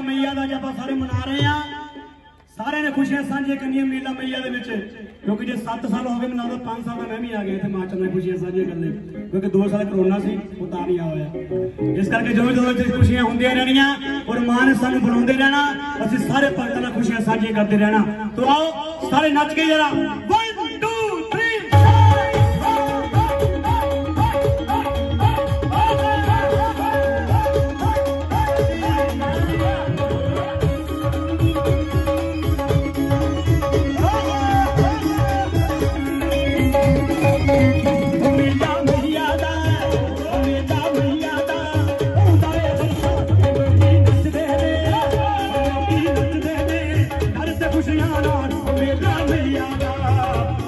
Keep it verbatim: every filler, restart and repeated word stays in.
मैया का आप सारे मना रहे हैं, सारे ने खुशियां साझियां करनियां मेला मैया दे विच, क्योंकि जो सत्त साल हो गए मना लो पांच साल का मैं भी आ गया इतने मार्च में खुशियां साझियां करने, क्योंकि दो साल कोरोना से वो तां नहीं आया। इस करके जो जो खुशियां होंदियां रहनियां और मां ने सानू बुलाते रहना, असं सारे भक्तों नाल खुशियां साझियां करते रहना। तो आओ सारे नच के जरा खुशियां मेला मैया